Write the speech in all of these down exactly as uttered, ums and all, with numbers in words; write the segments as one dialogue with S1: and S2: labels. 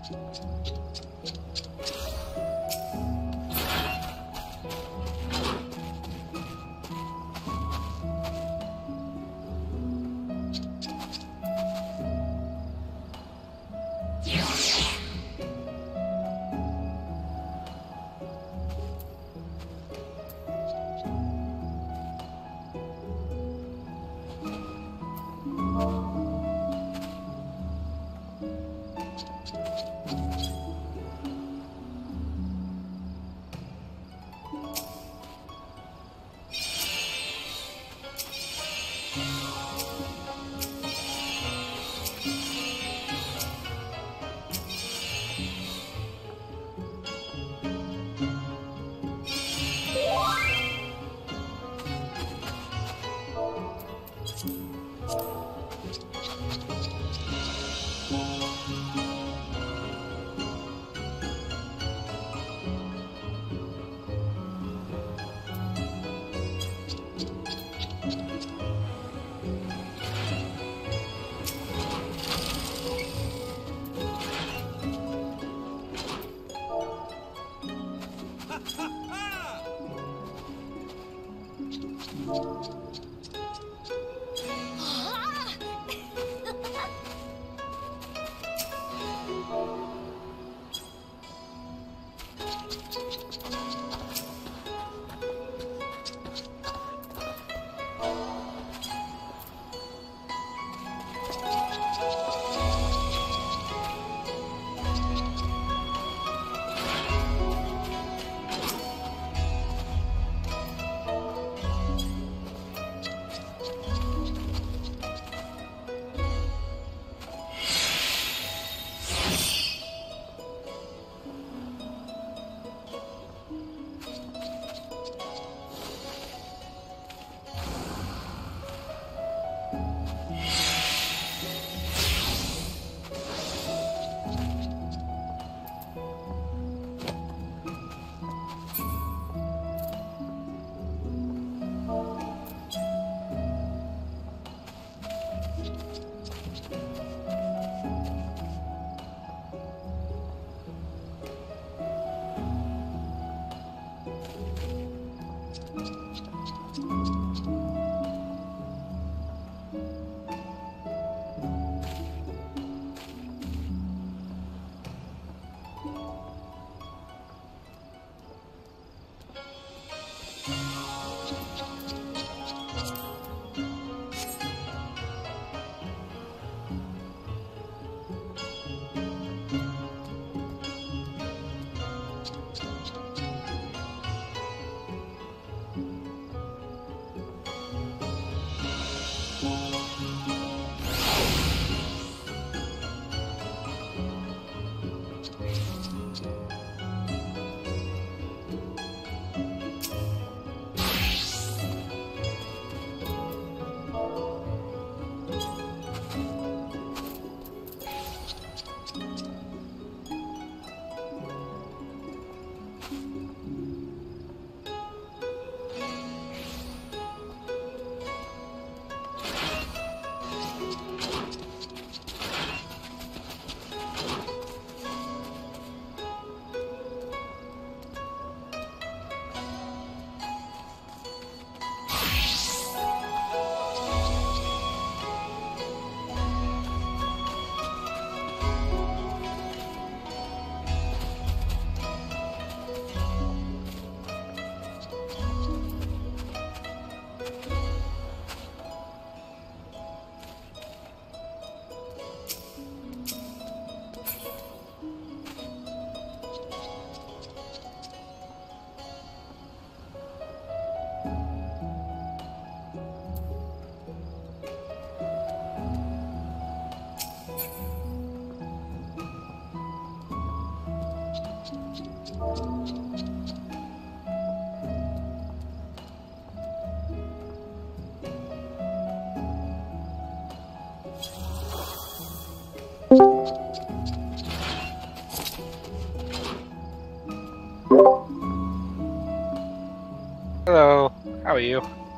S1: Hello, how are you?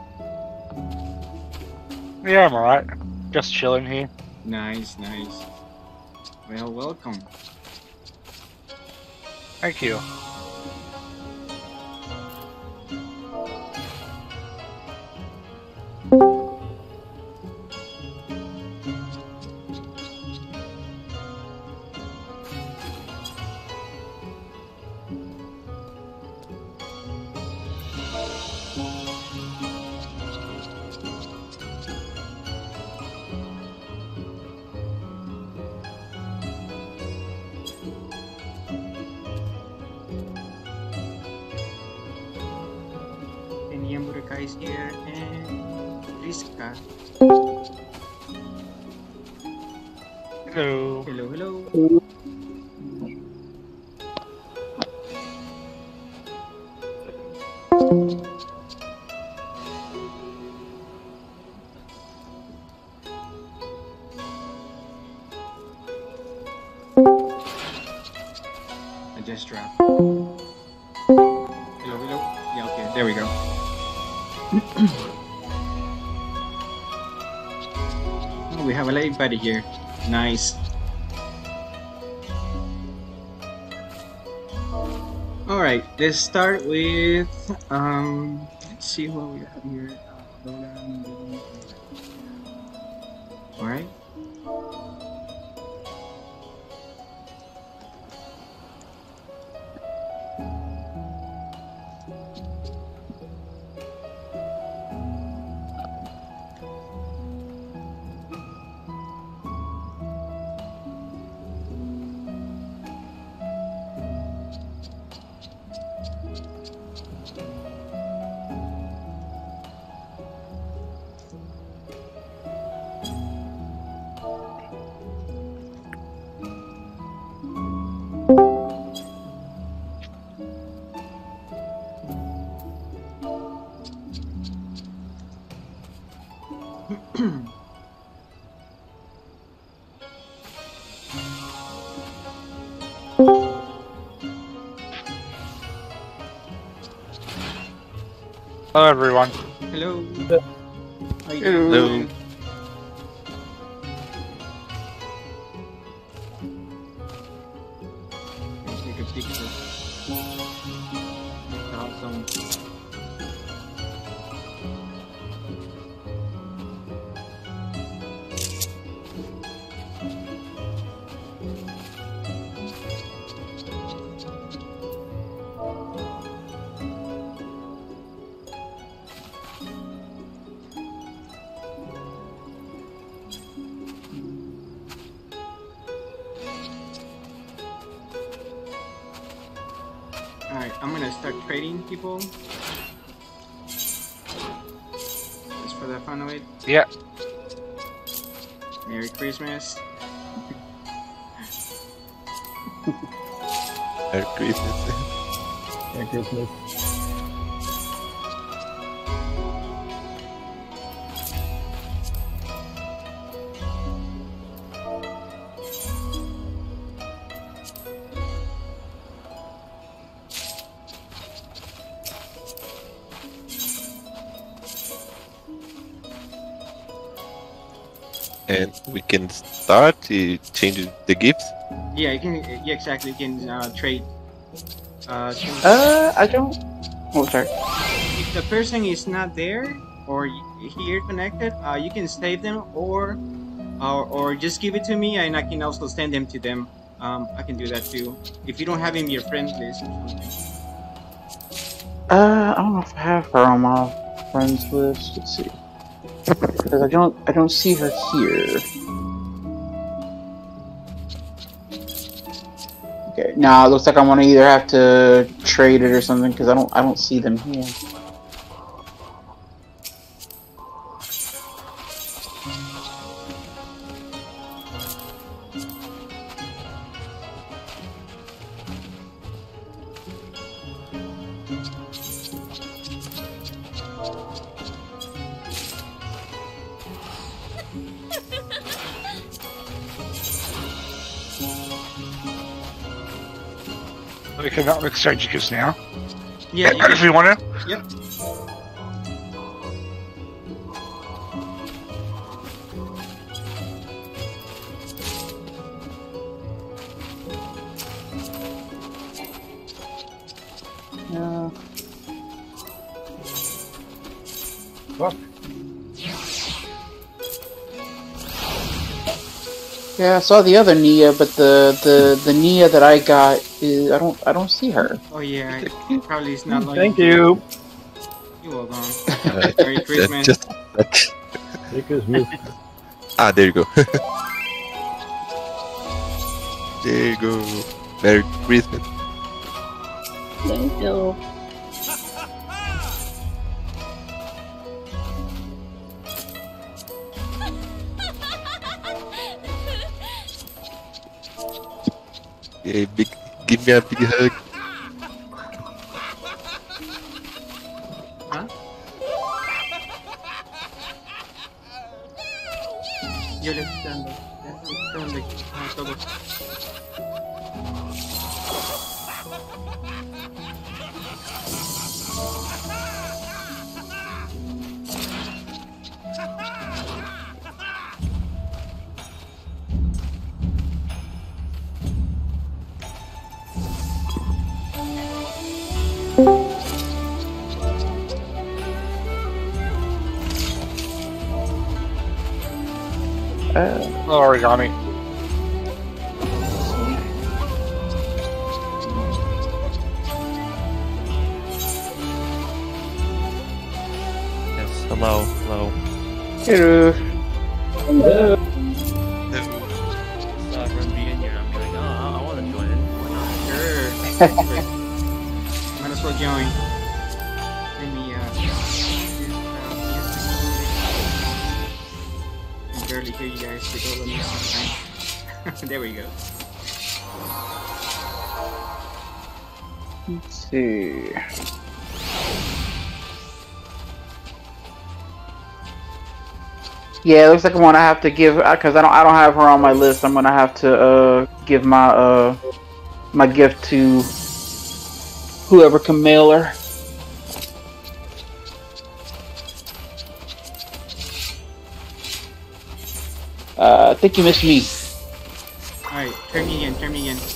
S1: Yeah, I'm alright. Just chilling here.
S2: Nice, nice. Well, welcome.
S1: Thank you.
S2: Muraka is here and Riska.
S1: Hello.
S2: Hello, hello. I just dropped. Hello, hello. Yeah, okay, there we go. Oh, we have a late buddy here. Nice. All right, let's start with um. Let's see what we have here. All right.
S1: Hello, everyone.
S2: Hello. How you
S1: Hello.
S2: doing? Let's take a picture. Awesome. Alright, I'm gonna start trading people. Just for the fun of it.
S1: Yeah.
S2: Merry Christmas.
S3: Merry Christmas.
S4: Merry Christmas.
S3: And we can start to change the gifts.
S2: Yeah, you can. Yeah, exactly. You can uh, trade. Uh, so
S5: Uh, I don't. Oh, sorry.
S2: if the person is not there or y- here connected, uh, you can save them or, or or just give it to me, and I can also send them to them. Um, I can do that too. If you don't have him in your friend list or something.
S5: Uh, I don't know if I have her on my friends list. Let's see. Because I don't, I don't see her here. Okay, now it looks like I'm gonna either have to trade it or something because I don't, I don't see them here.
S1: We can exchange gifts now.
S2: Yeah, you
S1: If
S2: can,
S1: you want to.
S2: yep.
S4: Fuck.
S5: Yeah, I saw the other Nia, but the the the Nia that I got is I don't I don't see her.
S2: Oh yeah, probably it's not long.
S4: Thank you.
S2: You're welcome.
S3: Uh,
S2: Merry Christmas.
S3: just like,
S4: Take us, miss.
S3: ah, there you go. There you go. Merry Christmas.
S5: Thank you.
S3: Yeah, big, give me a big hug.
S2: Huh? Yo le estoy dando. Ya estoy dando a todos.
S5: Uh,
S1: Oh, origami.
S3: Yes, hello, hello.
S5: hello.
S4: Hello.
S6: Sovereign being here, I'm like, oh, I, I want to join in. Why not?
S2: Sure. Might as well join. Let me, uh, use, uh, music. I can barely hear you guys with all the music time. There we go.
S5: Let's see. Yeah, it looks like I'm gonna have to give because I don't I don't have her on my list. I'm gonna have to uh give my uh my gift to whoever can mail her. Uh, I think you missed me.
S2: Alright, turn me again, turn me again.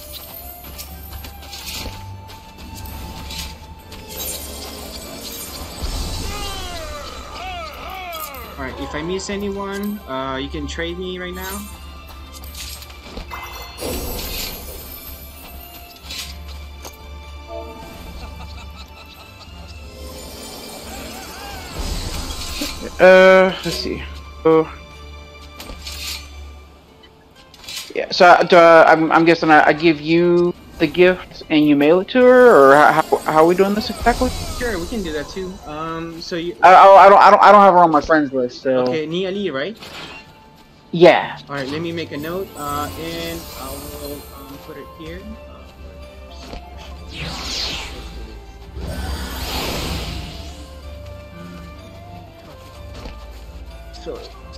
S2: Alright, if I miss anyone, uh, you can trade me right now.
S5: Uh, let's see. Oh. Yeah, so uh, do, uh, I'm, I'm guessing I, I give you the gift and you mail it to her, or how, how are we doing this exactly?
S2: Sure, we can do that too. Um, so you...
S5: I, I, I don't I don't I don't have her on my friends list, so
S2: Okay, Nia Lee, right?
S5: yeah.
S2: Alright, let me make a note, uh, and I will um, put it here. So...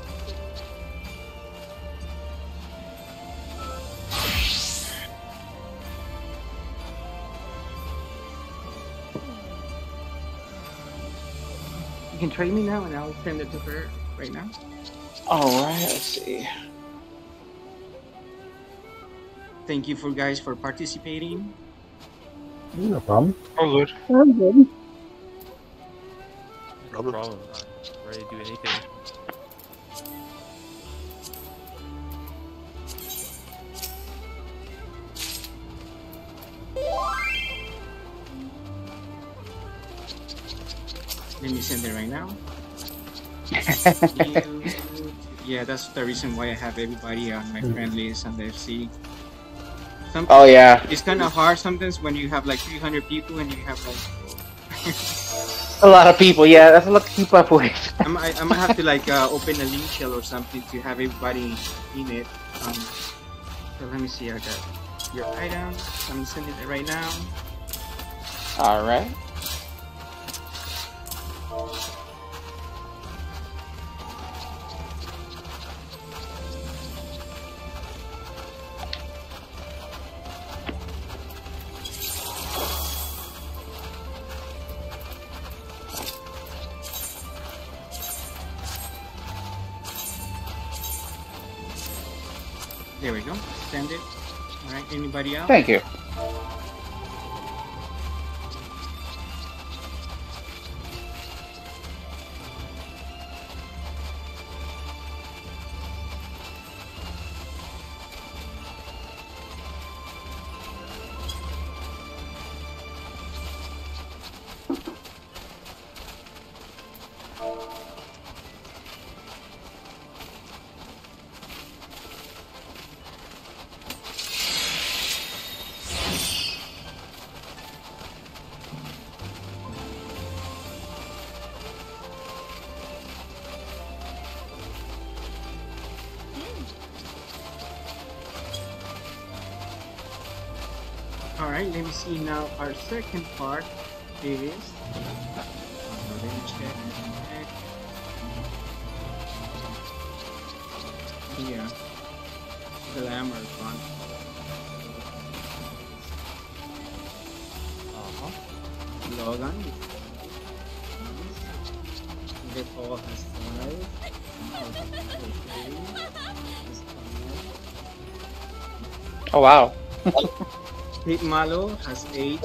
S2: You can trade me now and I'll send it to her right now.
S5: All right, let's see.
S2: Thank you for guys for participating.
S4: No problem.
S1: Oh, good.
S6: No
S3: Problem.
S6: problem. I'm ready to do anything.
S2: Let me send it right now. You- yeah, that's the reason why I have everybody on my friend list on the F C. Some,
S5: Oh yeah,
S2: It's kind of hard sometimes when you have like three hundred people and you have like...
S5: a lot of people. Yeah, that's a lot to keep up with.
S2: I'm, I, I'm gonna have to like uh, open a link shell or something to have everybody in it. Um, so let me see, I got your items. I'm sending it right now.
S5: All right.
S2: There we go. Send it. Alright, anybody else?
S5: Thank you.
S2: Alright, let me see now our second part is. Uh, let me check. Yeah. Glamour font.
S6: Uh-huh.
S2: Logan. The Paul has five.
S5: Oh wow.
S2: Pete Malo has eight.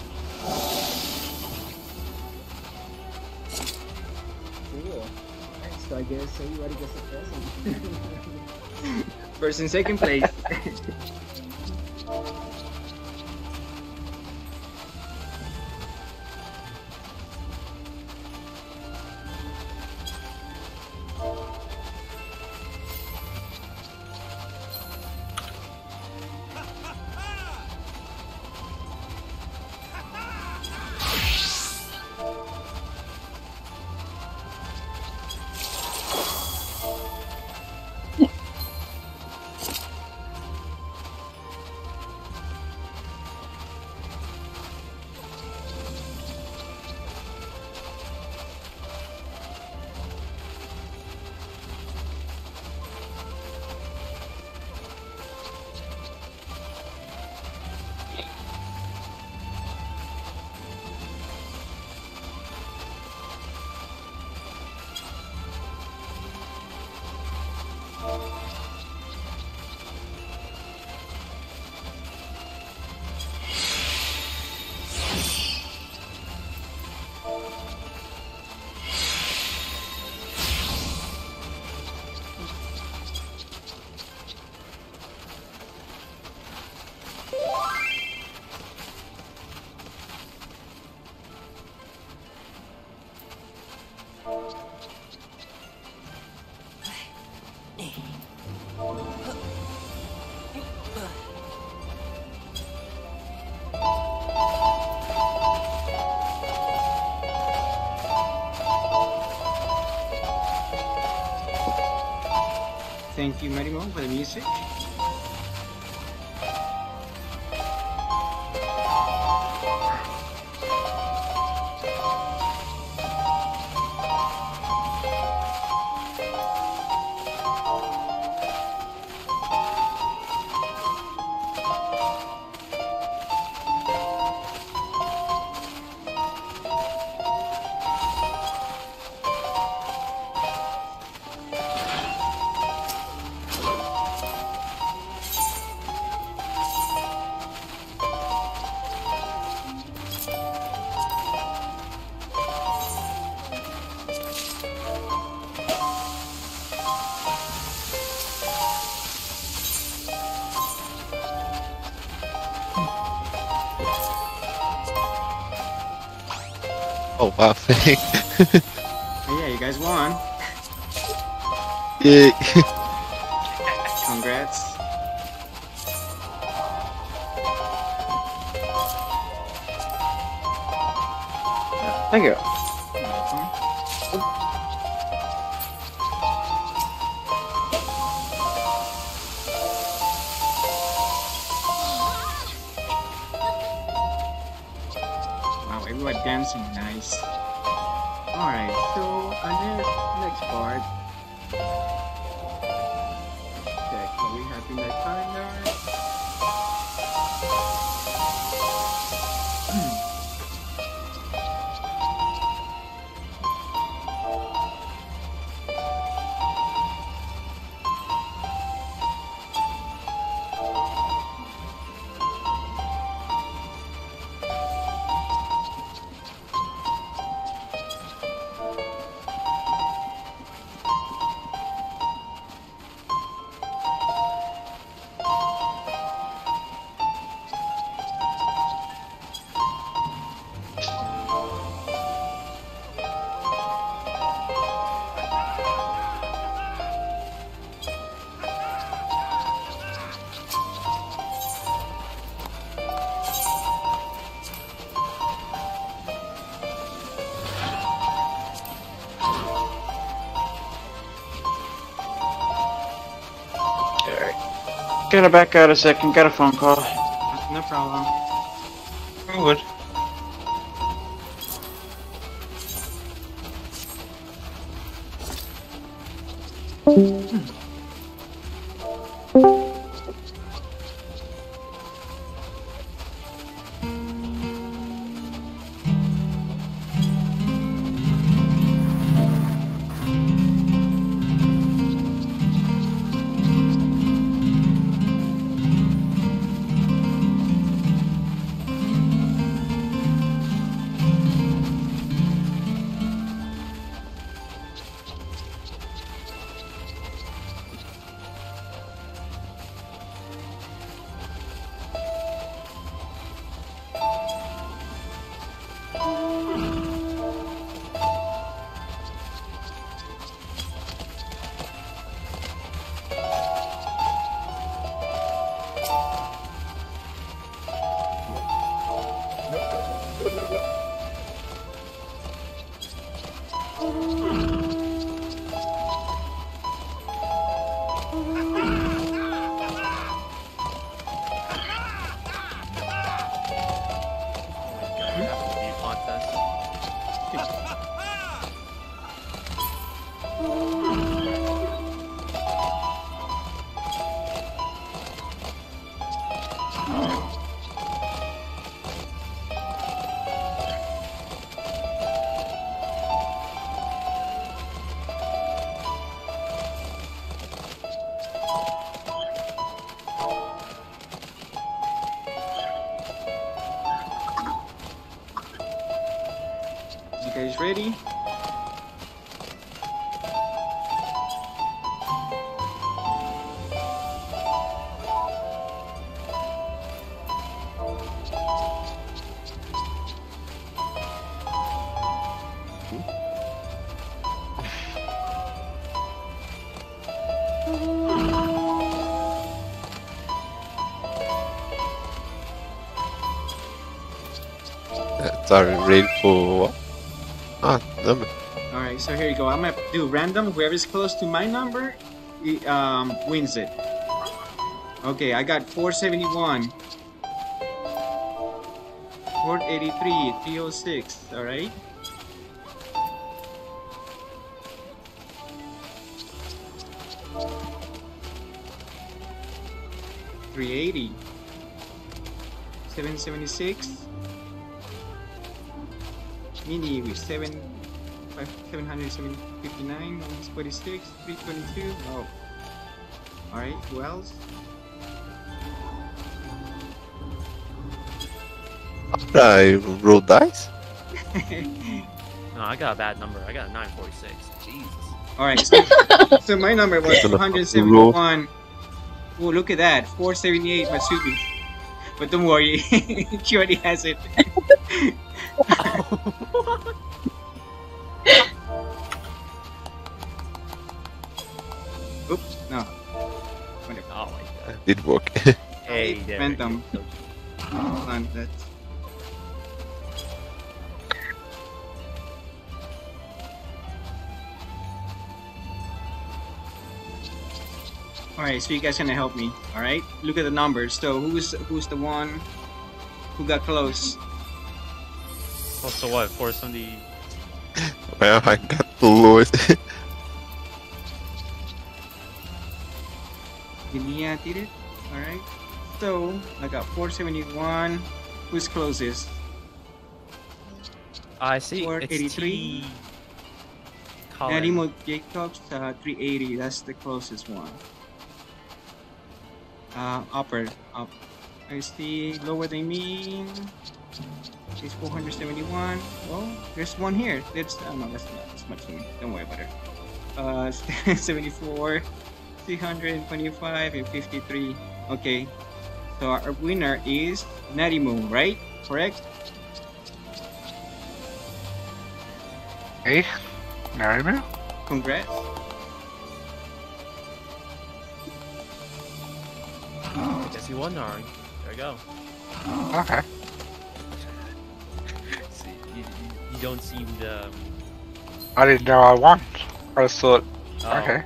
S2: Cool. Alright, so I guess everybody gets a present. First and second place. Thank you, Marimo, for the music.
S3: Oh wow, thank.
S2: Oh, yeah, you guys won.
S3: Yay.
S2: Congrats.
S5: Thank you.
S2: Wow, everyone dancing nice. Alright, so our next, next part. Check what we have in the calendar.
S5: Gotta back out a second. Got a phone call.
S2: No problem.
S1: I'm good.
S2: You guys ready?
S3: Sorry, ready for what? Ah, number.
S2: Alright, so here you go. I'm gonna do random. Whoever's close to my number he, um, wins it. Okay, I got four seventy-one. four eighty-three, three oh six, alright? three eighty. seven seventy-six. Mini with seven, five, seven hundred fifty-nine, one forty-six, three twenty-two. Oh, all right. Who else?
S3: I roll dice.
S6: No, I got a bad number. I got a nine forty-six. Jesus.
S2: All right. So, so my number was two hundred seventy-one. Oh, look at that, four seventy-eight Matsubi. But don't worry, she already has it. Oops, no. Whatever.
S6: Oh my god.
S3: Did work.
S6: Hey,
S2: Hey,
S6: there.
S2: Phantom.
S6: you go.
S2: Hold on, that's... Alright, so you guys gonna help me, alright? Look at the numbers. So who's who's the one who got close?
S6: Oh, so what? four seventy.
S3: Well, I got the lowest.
S2: Emilia did it, alright? So I got four seventy-one. Who's closest?
S6: I see.
S2: four
S6: It's
S2: eighty-three.
S6: T. Colin.
S2: Narimo Jacobs, uh, three eighty. That's the closest one. Uh, upper, up. I see lower than me. It's four hundred seventy-one. Well, there's one here. That's oh no, that's not as much to me. Don't worry about it. Uh, seventy-four, three hundred twenty-five, and fifty-three. Okay, so our winner is Narimo, right? Correct?
S1: Hey, Narimo?
S2: Congrats.
S6: I guess you won, Nari. There you go.
S1: Okay.
S6: See, you, you, you don't seem to. Um,
S1: I didn't know I won. I just thought,
S6: oh.
S1: okay.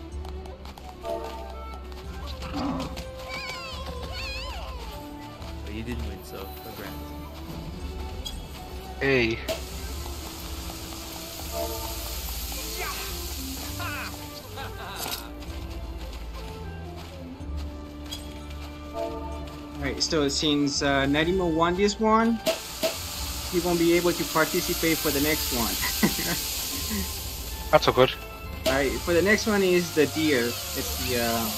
S6: But you did win, so congrats.
S1: Hey.
S2: Alright, so since uh, Narimo won this one, he won't be able to participate for the next one.
S1: That's so good.
S2: Alright, for the next one is the deer. It's the uh,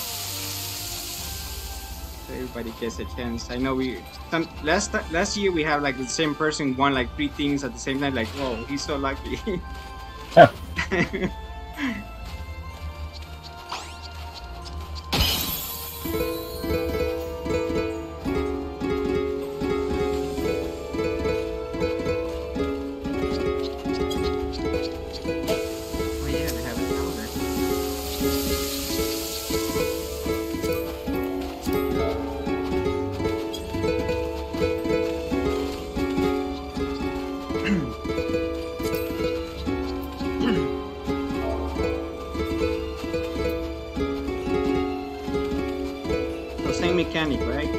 S2: so everybody gets a chance. I know we some last ti- last year we have like the same person won like three things at the same time. Like, whoa, he's so lucky.
S4: Huh.
S2: Oh yeah, they have a calendar. So same mechanic, right?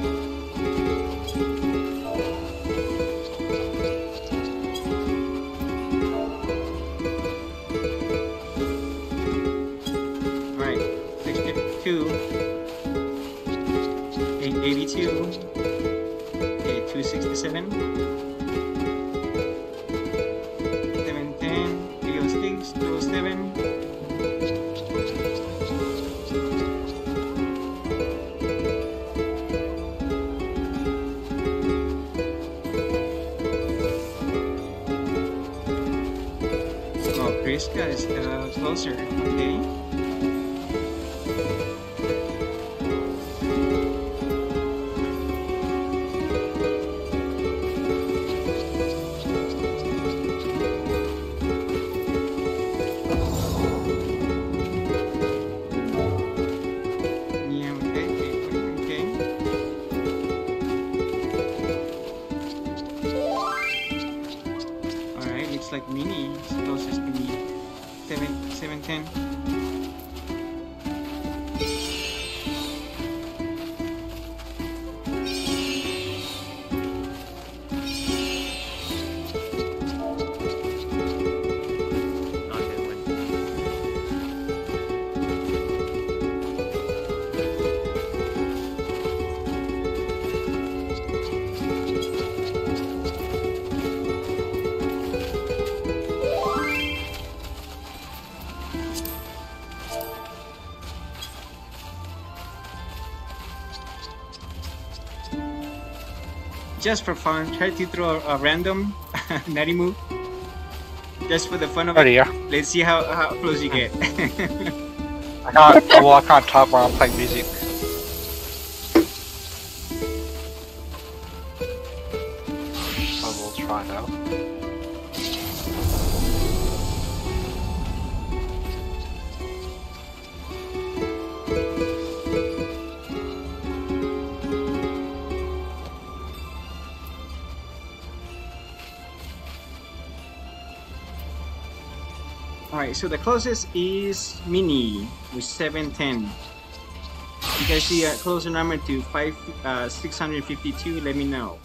S2: Right, six fifty-two, eight eighty-two, okay, two sixty-seven, seven ten, three oh six, two oh seven. Oh, Priska is uh, closer, okay. Yeah, okay, okay, okay. Alright, looks like Mini is closest to me. Seven, seven, ten.
S6: Not gonna win.
S2: Just for fun, try to throw a, a random Narimu. Just for the fun of it.
S1: Ready, yeah.
S2: Let's see how, how close you get.
S1: I can't. Well, I can't talk while I'm playing music. So we'll try now.
S2: Alright, so the closest is Mini with seven ten. You guys see a closer number to five uh, six hundred fifty-two, let me know.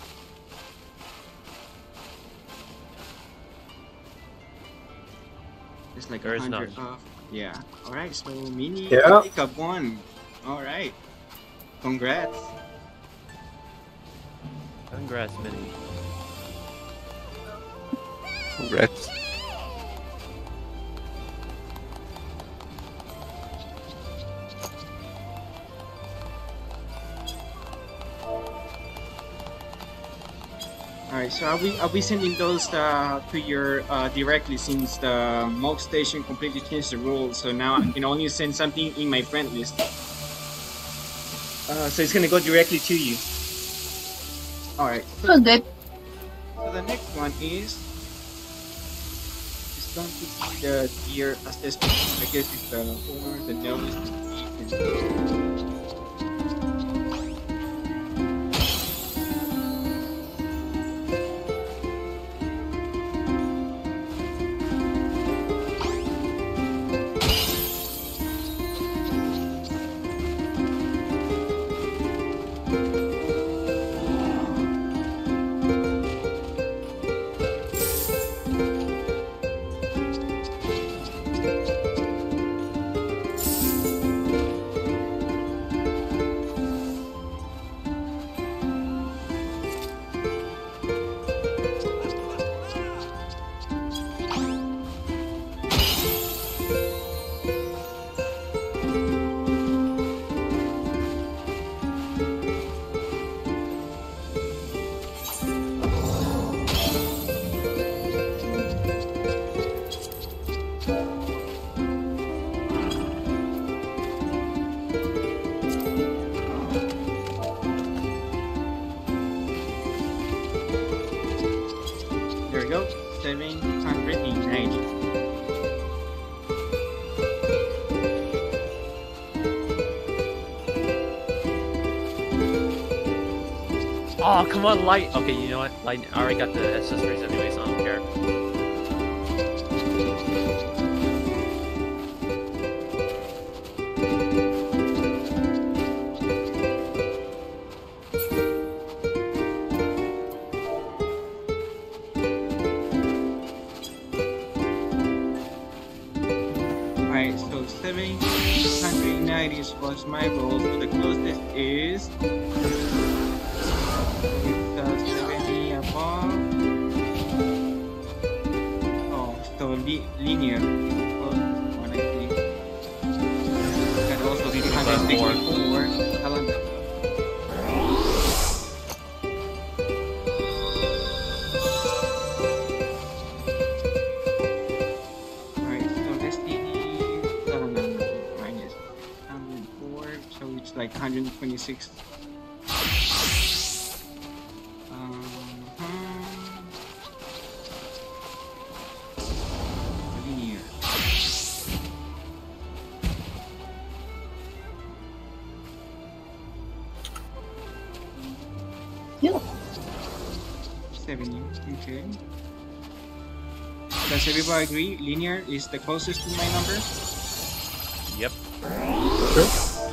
S2: It's like
S6: There
S2: a
S6: is
S2: hundred
S6: none.
S2: off. Yeah. Alright, so Mini
S4: Yeah.
S2: pick up one. Alright. Congrats.
S6: Congrats, Minnie.
S3: Congrats.
S2: Alright, so I'll be I'll be sending those uh, to your uh, directly since the Mock Station completely changed the rules. So now I can only send something in my friend list. Uh, so it's gonna go directly to you. Alright. So,
S7: Oh, good.
S2: so the next one is it's going to be the deer assessment. I guess it's the horn, the nose, the teeth, and
S6: Oh, come on, light. Okay, you know what? Light. I already got the accessories anyway, so I don't care.
S2: Alright, so seven hundred ninety was my roll, so the closest is it's, uh, seventy above. Oh, so li linear is the closest one, I think. And also
S6: Linear
S2: one
S6: by four.
S2: sixty-four calendar. Alright, so let's see. Uh, no, no, no, minus one hundred four, so it's like one hundred twenty-six. Um, linear. seventy, okay. Does everybody agree linear is the closest to my number?
S6: Yep.
S4: Sure.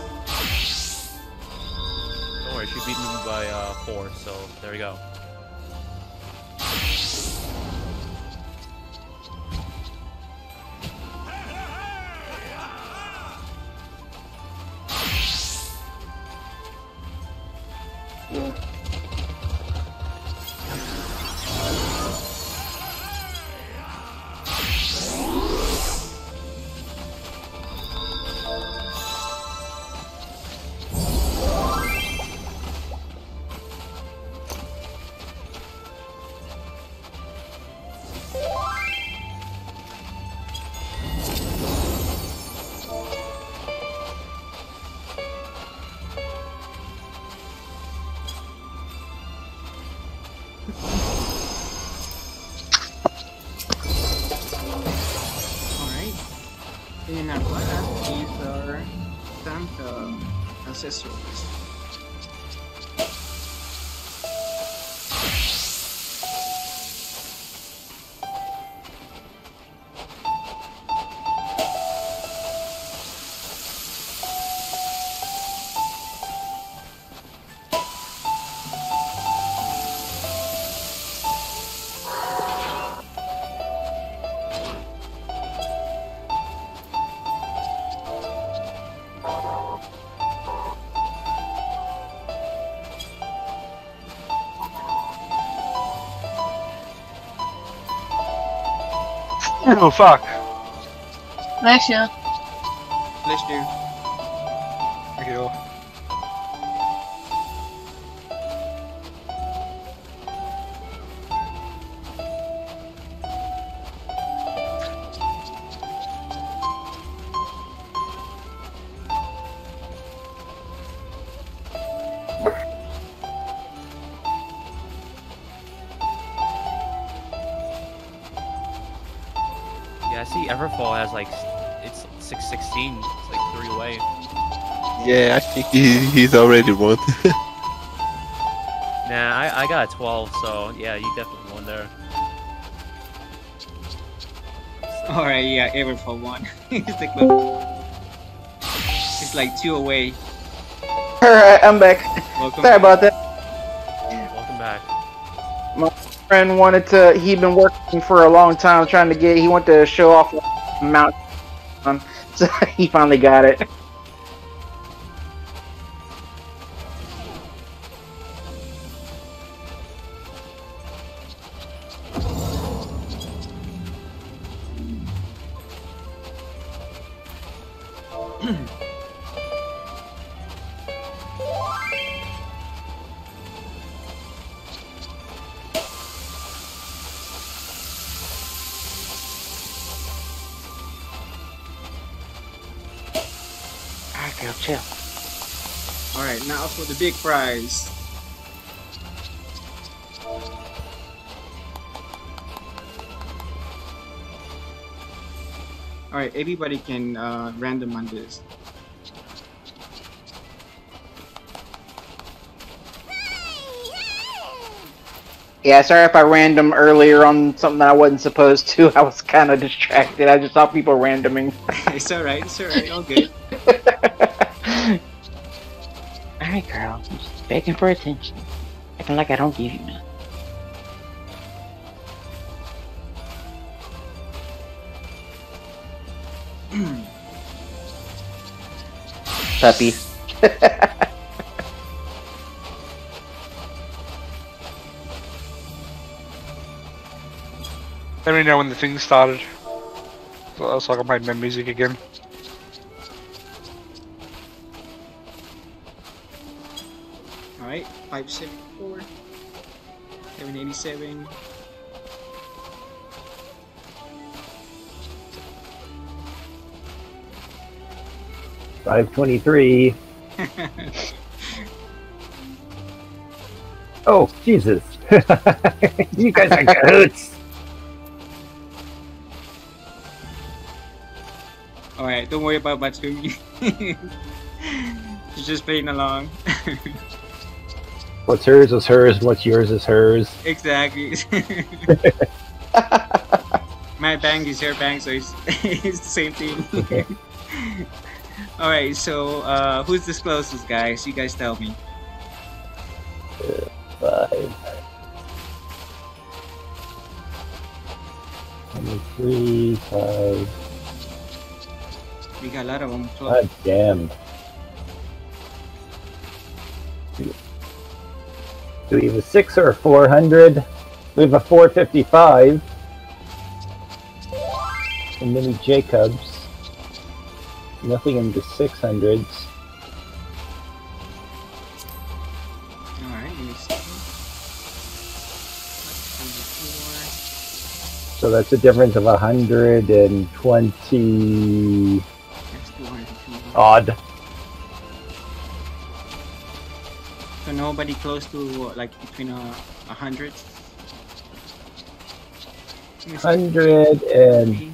S6: Don't worry, she beat me by uh, four, so there we go.
S2: Alright. And our last is our Santa accessories.
S1: Oh fuck.
S7: Bless you.
S2: Let's do.
S1: Thank you.
S6: Yeah, I see Everfall has like s- it's six sixteen. It's like three away.
S3: Yeah, I think he, he's already won.
S6: Nah, I, I got a twelve, so yeah, you definitely won there.
S2: Alright, yeah, ever for one. It's the close. It's like two away.
S5: Alright, I'm back.
S2: Welcome.
S5: Sorry about that.
S6: Welcome back.
S5: Friend wanted to. He'd been working for a long time trying to get. He wanted to show off Mount, um, so he finally got it.
S3: Alright, girl, chill.
S2: Alright, now for the big prize. Alright, everybody can uh, random on this.
S5: Yeah, sorry if I random earlier on something that I wasn't supposed to. I was kind of distracted. I just saw people randoming.
S2: It's alright, it's alright, all good.
S5: Alright, girl. I'm just begging for attention. Acting like I don't give you none. Puppy.
S1: Let me know when the thing started. So, so I can play my music again.
S2: Alright, five seventy-four, seven eighty-seven.
S4: five twenty-three. Oh, Jesus. You guys are cahoots.
S2: Alright, don't worry about Matsumi. She's just playing along.
S4: What's hers is hers, and what's yours is hers.
S2: Exactly. My bang is your bang, so it's, it's the same thing. Alright, so uh, who's this closest, guys? You guys tell me.
S4: Five. twenty-three, five.
S2: We got a lot of them close.
S4: God damn. Do we have a six or a four hundred? We have a four fifty-five. And Mini Jacobs. Nothing in the six hundreds.
S2: Alright, let me see.
S4: So that's a difference of one hundred twenty
S2: That's two hundred two.
S4: odd.
S2: So nobody close to like between a uh, hundred.
S4: Hundred and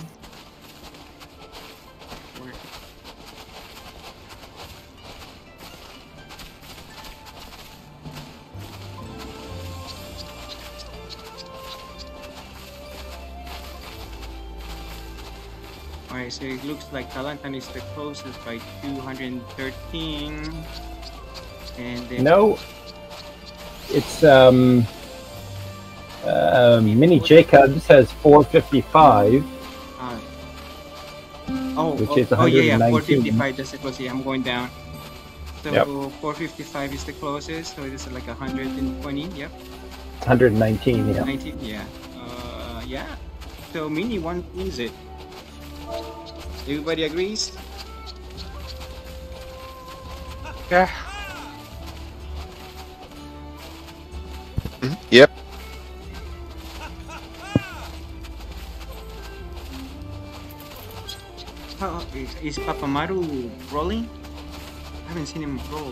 S2: Alright, so it looks like Talantan is the closest by two hundred thirteen. And then
S4: no, it's um, uh, Mini Jacobs has four fifty-five.
S2: Uh, oh,
S4: Which
S2: oh,
S4: is
S2: oh yeah, yeah,
S4: one
S2: four
S4: nineteen.
S2: fifty-five. That's the closest. Yeah, I'm going down. So
S4: Yep.
S2: four fifty-five is the closest. So this is like one hundred twenty. Yep.
S4: one hundred nineteen, yeah.
S2: nineteen. Yeah. Uh, yeah. So Mini one wins it. Everybody agrees.
S1: Yeah.
S3: Mhm, Yep.
S2: Oh, is, is Papamaru rolling? I haven't seen him roll.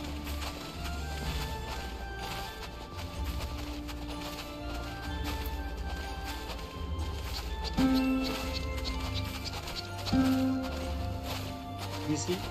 S2: Let me see.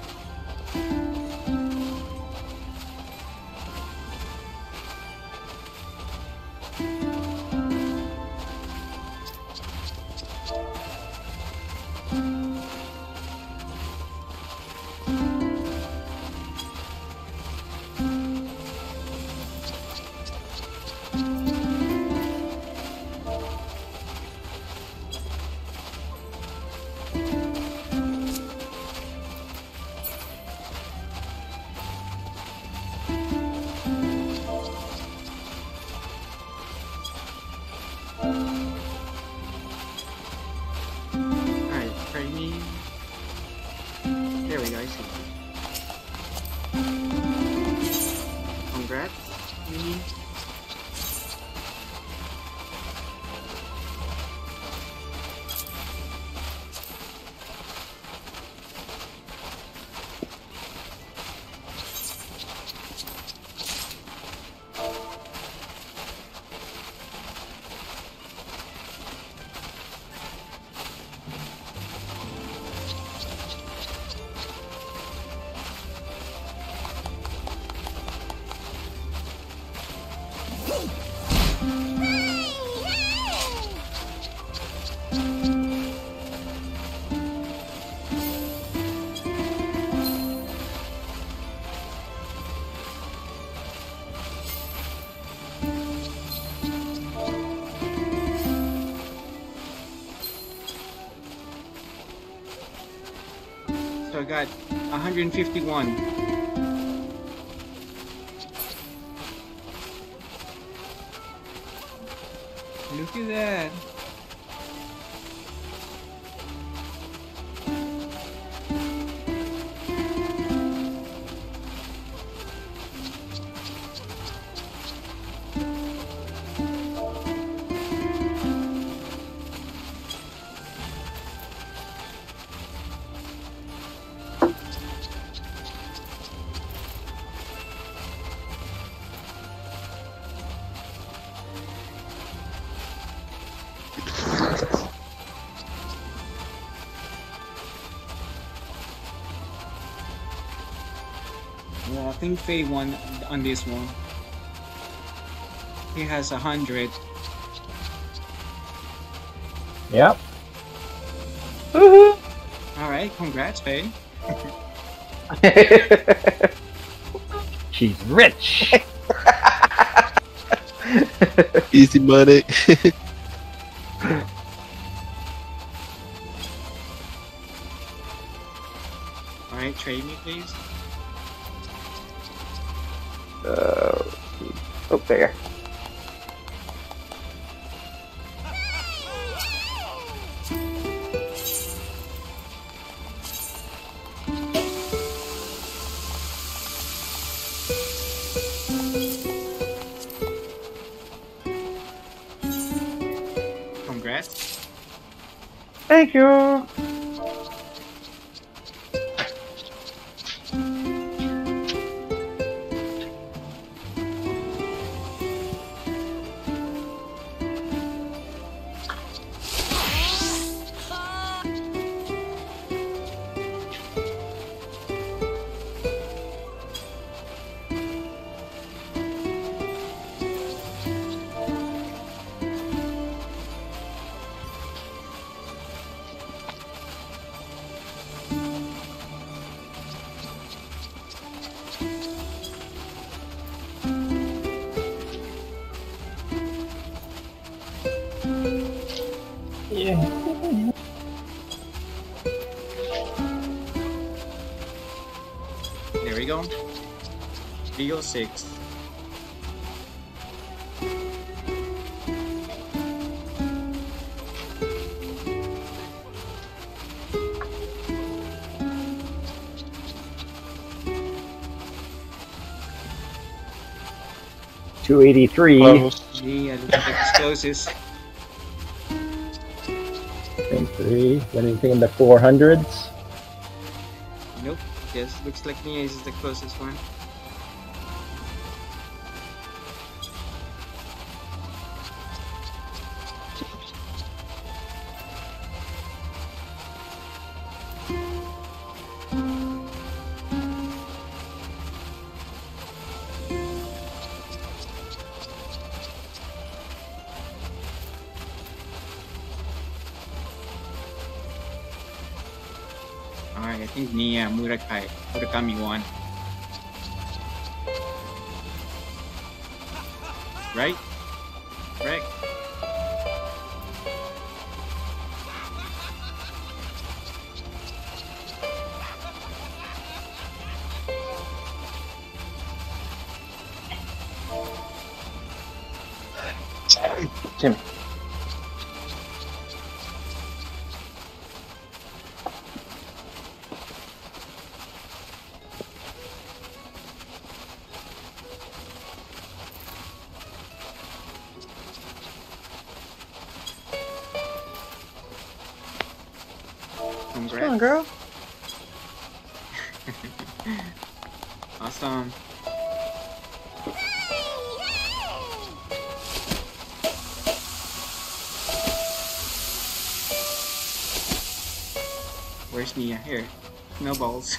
S2: Alright, try me. There we go, I see. Congrats, Mini. I got one hundred fifty-one. Look at that. Well, I think Faye won on this one. He has a hundred.
S4: Yep.
S5: Woohoo!
S2: Alright, congrats, Faye.
S4: She's rich.
S3: Easy money.
S2: Alright, trade me, please.
S5: Uh, oh, there.
S2: Congrats.
S5: Thank you.
S4: Yeah.
S2: There we go. three oh six.
S4: two eighty-three.
S1: Close.
S2: Yeah, looks like it's closest.
S4: And three. Anything in the four hundreds?
S2: Nope. Yes, looks like Nia is the closest one. Alright, I think Nia Murakai Murakami won. Right? Right?
S5: Jimmy.
S2: Congrats.
S5: Come on, girl.
S2: Awesome. Where's Nia? Here. Snowballs.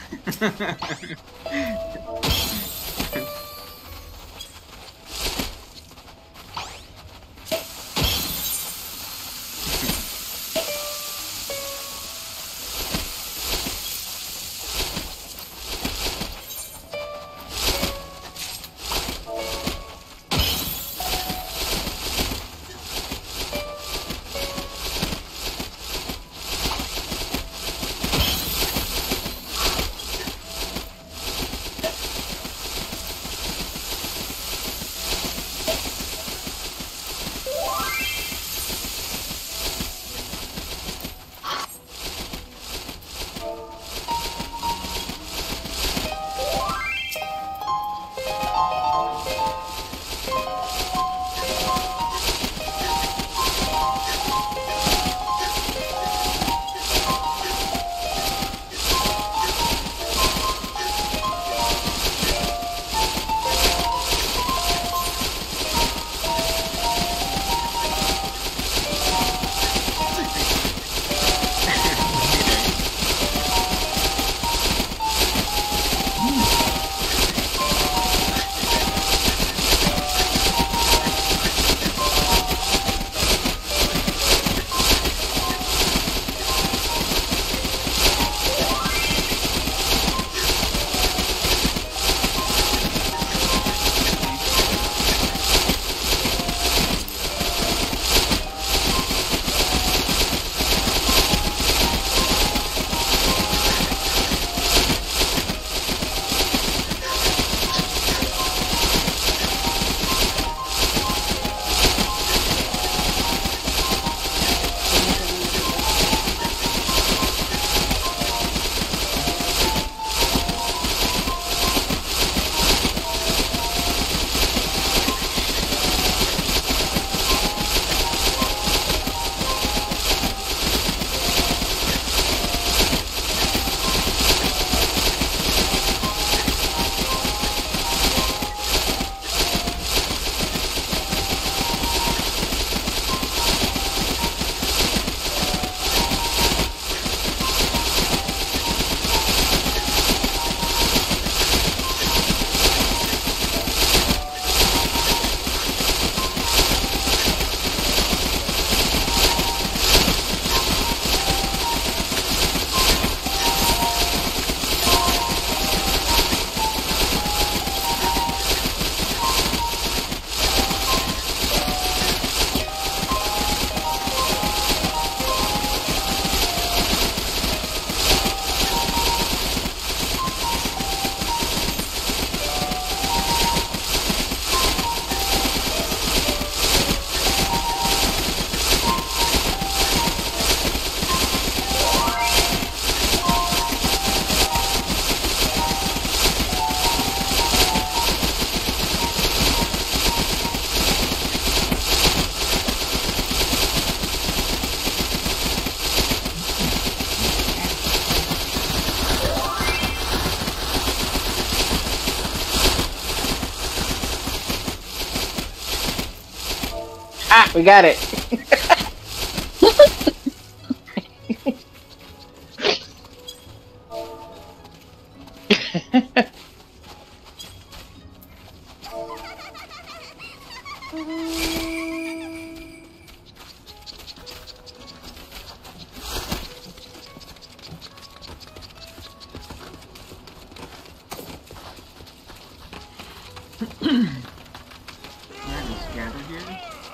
S5: Ah, we got it.
S2: Alright, let's gather here.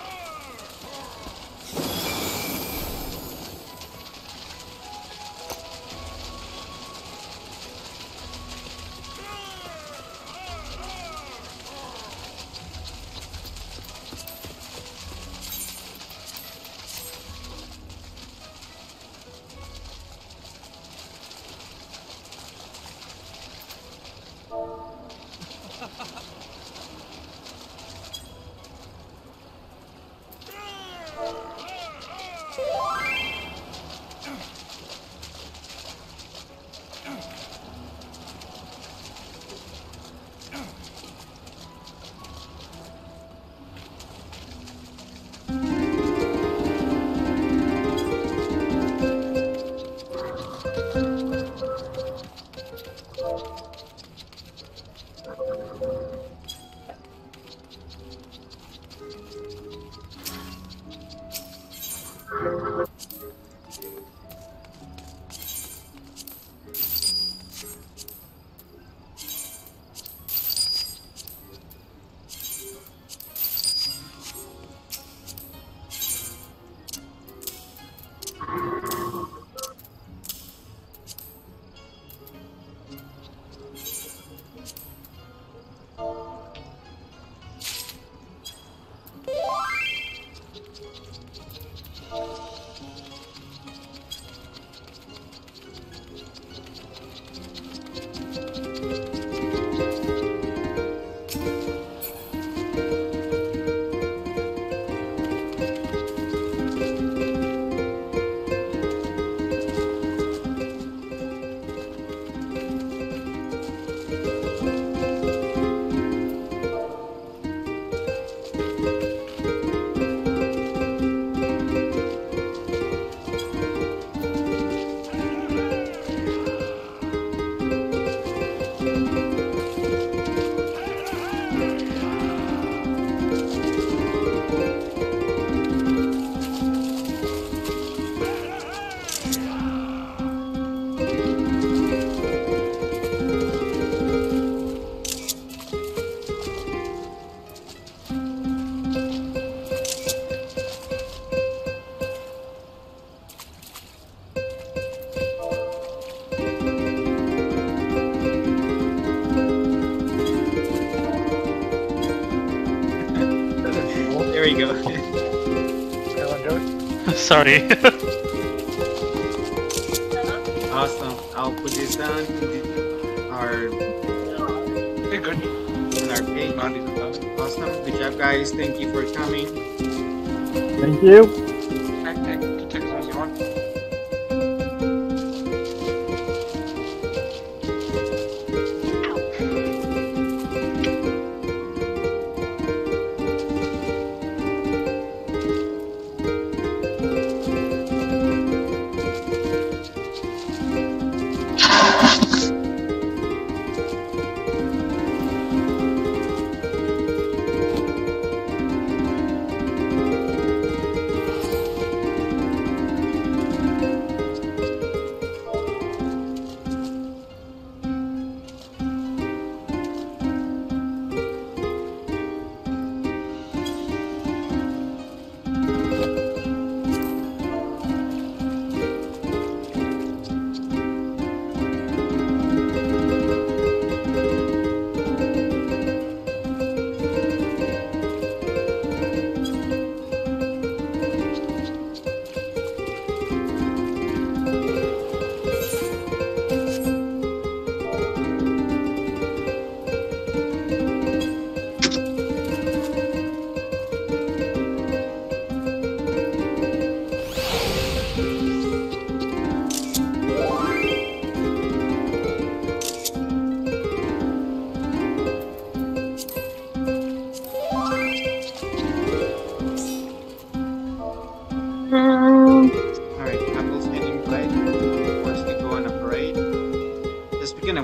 S2: There we go.
S1: Sorry.
S2: Awesome. I'll put this down our
S1: You're good.
S2: on our page. Awesome. Good job, guys. Thank you for coming.
S4: Thank you.
S1: Take, take, take as long as you want.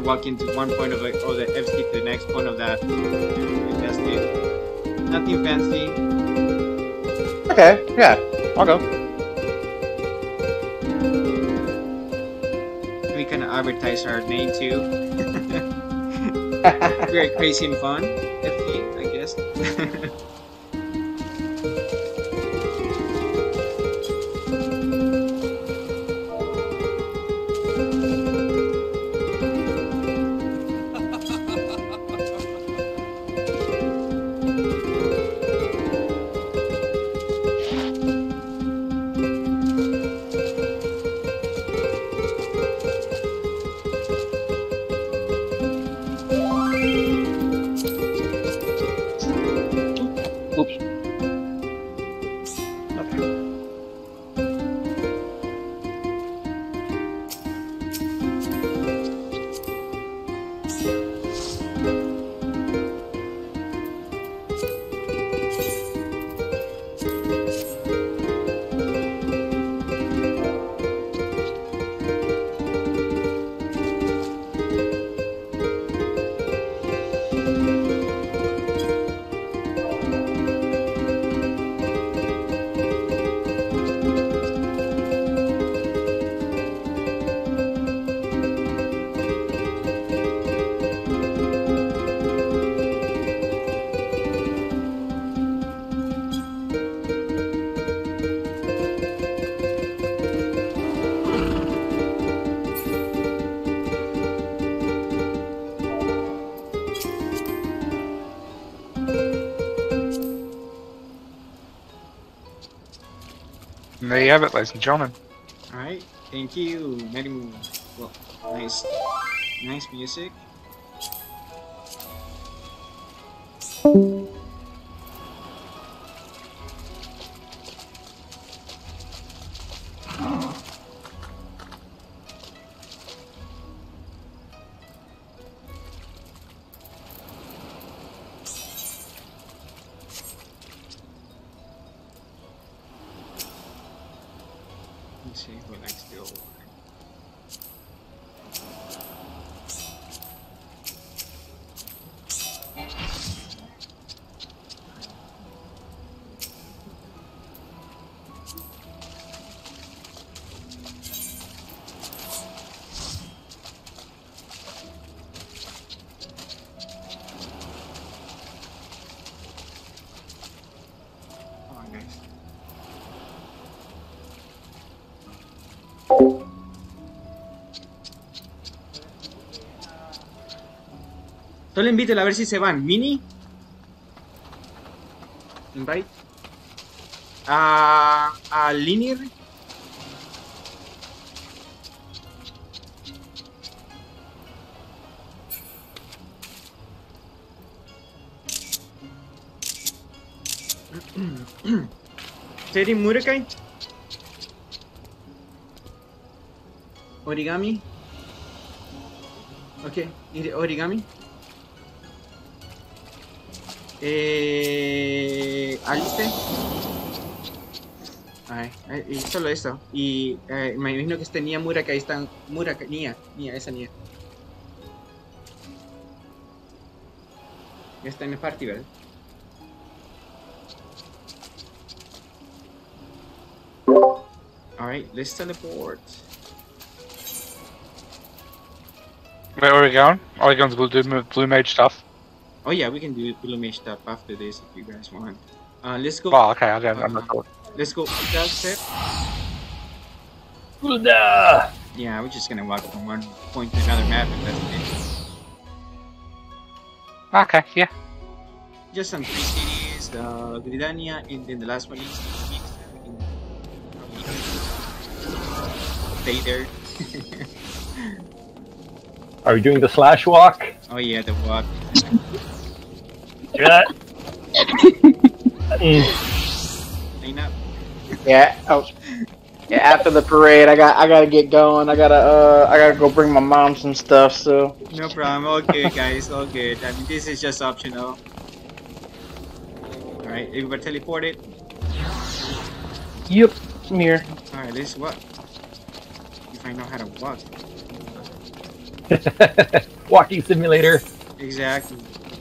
S2: walk into one point of like, oh, the F C to the next point of that. And that's it. Nothing fancy.
S5: Okay, yeah, I'll go.
S2: We kind of advertise our name too. Very crazy and fun. F C, I guess.
S1: And there you have it, ladies and gentlemen.
S2: Alright, thank you. Very well, nice, nice music. Let's see who likes the old one. Come on, guys. Solo invítela a ver si se van. Mini. Invite. A, a Linear. Teddy Murakai. Origami. Okay, origami. Eh, Alice. Ay, y solo eso. Y eh, me imagino que este Nia Muraka, ahí están. Muraka, Nia, Nia, esa Nia. Ya está en el party, ¿verdad? Alright, let's teleport.
S1: Where are we going? Are we going to do Blue Mage stuff?
S2: Oh yeah, we can do Blue Mage stuff after this if you guys want. Uh, let's go.
S1: Oh, okay, okay,
S2: uh,
S1: I'm not sure.
S2: Let's go. That set.
S4: Buddha!
S2: Yeah, we're just gonna walk from one point to another map and that's it.
S1: Okay, yeah.
S2: Just some three cities, uh, Gridania, and then the last one is stay there.
S4: Are we doing the slash walk?
S2: Oh yeah, the walk.
S4: Do that. mm.
S2: Clean up.
S5: Yeah. Oh. Yeah. After the parade, I got I gotta get going. I gotta uh I gotta go bring my mom some stuff. So.
S2: No problem. All good, guys. All good. I mean, this is just optional. All right, everybody teleported.
S5: Yep. I'm here.
S2: All right, let's walk. If I know how to walk.
S8: Walking simulator.
S2: Exactly.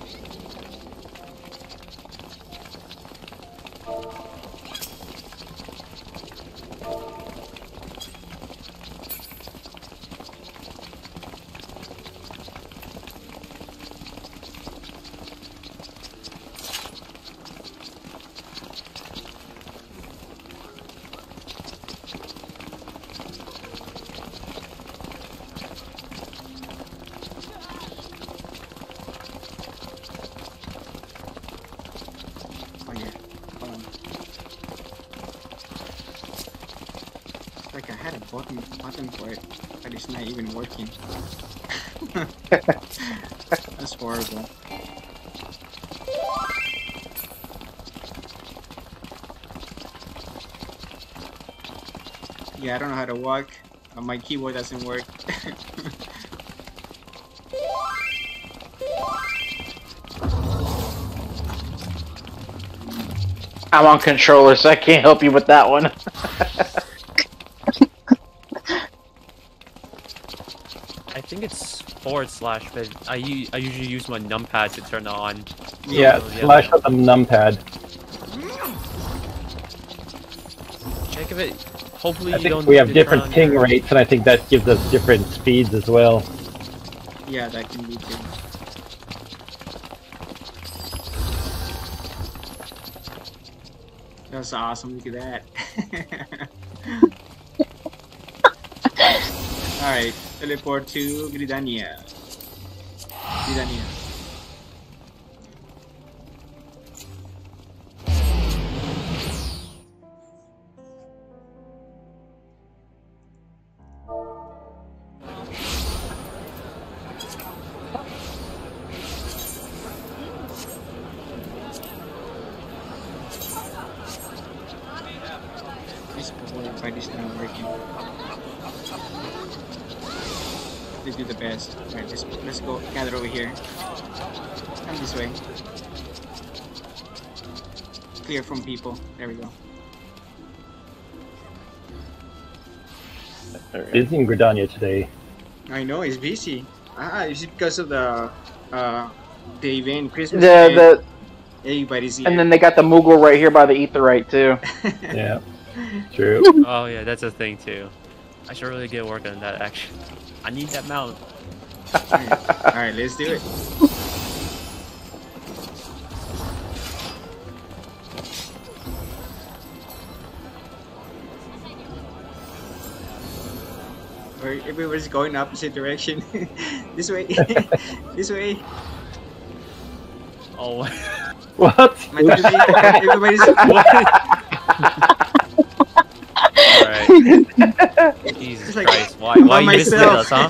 S2: Oh yeah. Hold on. It's like I had a button button for it, but it's not even working. That's horrible. Yeah, I don't know how to walk. Uh, my keyboard doesn't work.
S5: I'm on controller, so I can't help you with that one.
S6: I think it's forward slash, but I, u I usually use my numpad to turn it on.
S8: Yeah,
S6: So,
S8: slash on the numpad.
S6: Check if it. Hopefully
S8: I
S6: you
S8: think
S6: don't
S8: we
S6: need
S8: have
S6: to
S8: different
S6: turn on
S8: ping
S6: your-
S8: rates, and I think that gives us different speeds as well.
S2: Yeah, that can be too. That's awesome. Look at that. Alright, teleport to Gridania. Gridania. This board is not working. Let's do the best. Alright, let's, let's go gather over here. Come this way. Clear from people. There we go.
S8: Busy in Gridania today.
S2: I know, it's busy. Ah, is it because of the uh the event, Christmas
S5: The
S2: event?
S5: the
S2: Everybody's here.
S5: and then they got the Moogle right here by the Aetheryte too.
S8: Yeah, true.
S6: Oh yeah, that's a thing too. I should really get work on that actually. I need that mount.
S2: Alright, let's do it. Where everybody's going opposite direction. This way. This way.
S6: Oh.
S8: What?
S2: My turn to be- everybody's
S6: Alright. Jesus
S2: It's like,
S6: Christ, why, why
S2: by
S6: you missing
S2: myself.
S6: us, huh?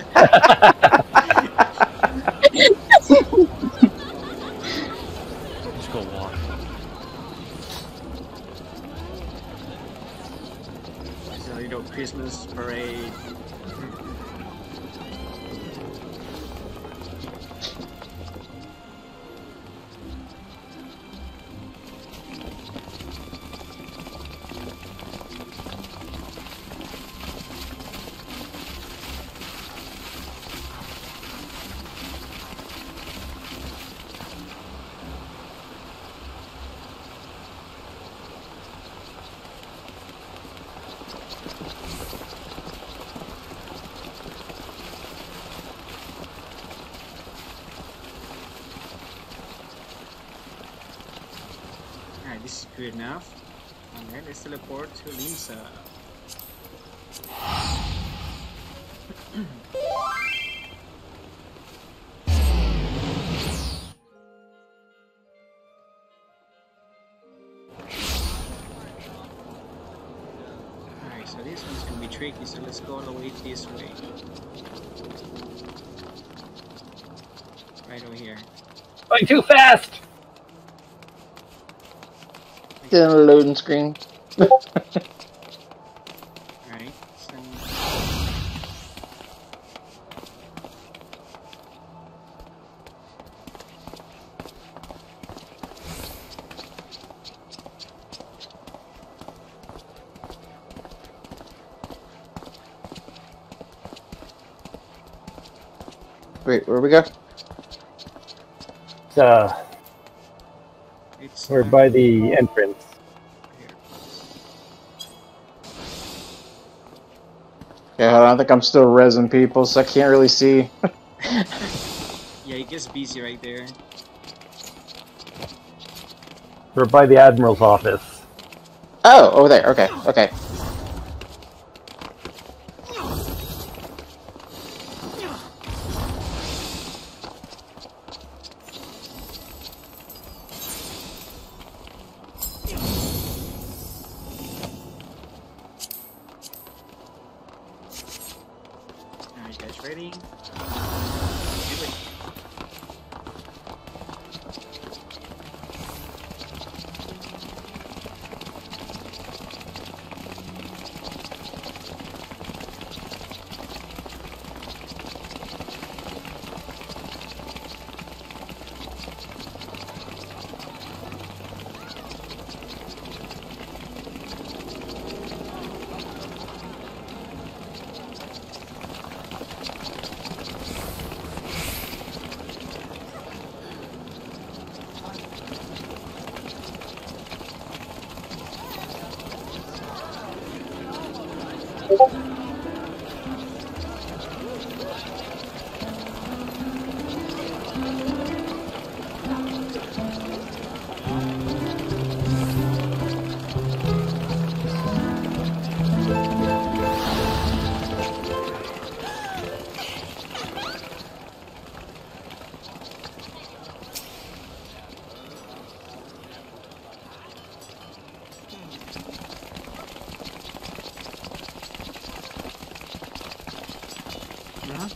S6: Just go walk.
S2: It's a little Christmas parade. Alright, this is good enough. Alright, let's teleport to Limsa. Alright, so this one's gonna be tricky, so let's go all the way this way. Right over here.
S8: Going too fast!
S5: Still in a loading screen.
S2: Alright, so
S5: Wait, where we go?
S8: It's, uh,
S2: It's
S8: we're
S2: uh,
S8: by the entrance.
S5: Yeah, hold on, I think I'm still resin people, so I can't really see.
S2: Yeah, it gets busy right there.
S8: We're by the Admiral's office.
S5: Oh, over there. Okay, okay.
S2: Are you guys ready? Do it. Uh-huh.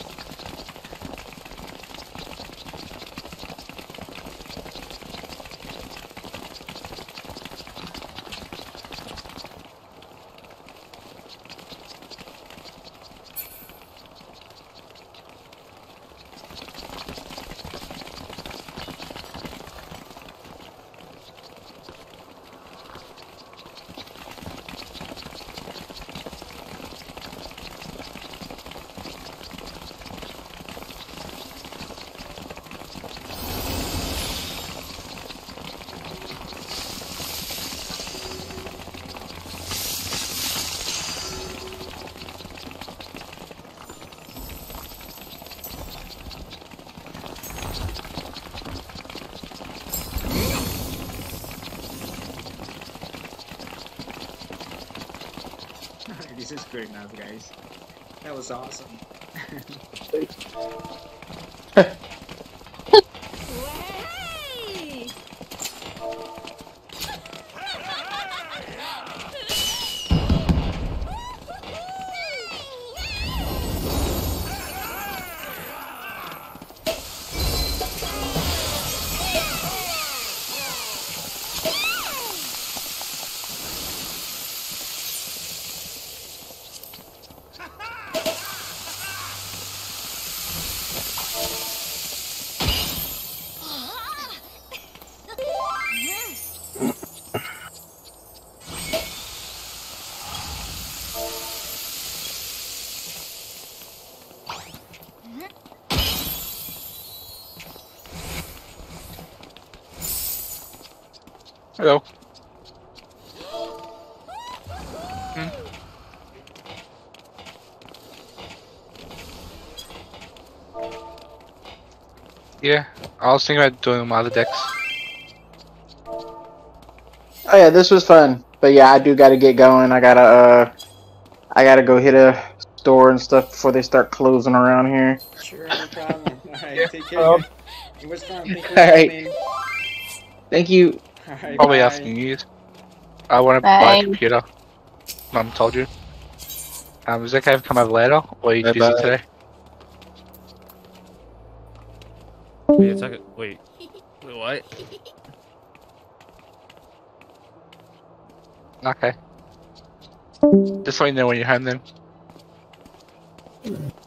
S2: This is good enough, guys. That was awesome.
S9: Way!
S1: Hello. Hmm. Yeah, I was thinking about doing my other decks.
S5: Oh yeah, this was fun. But yeah, I do gotta get going. I gotta uh I gotta go hit a store and stuff before they start closing around here.
S2: Sure, no problem. Alright,
S1: Yeah.
S2: take care,
S8: Um,
S2: guys. It was fun. Thank you for
S5: Alright.
S2: coming.
S5: Thank you.
S2: Alright,
S1: Probably
S2: bye.
S1: asking you. I want to buy a
S7: Bye.
S1: computer. Mum told you. Um, is it okay if I come over later, or are you
S3: Bye
S1: busy
S3: bye.
S1: today?
S6: Wait a second. Wait. Wait, what?
S1: Okay. Just let me know when you're home then.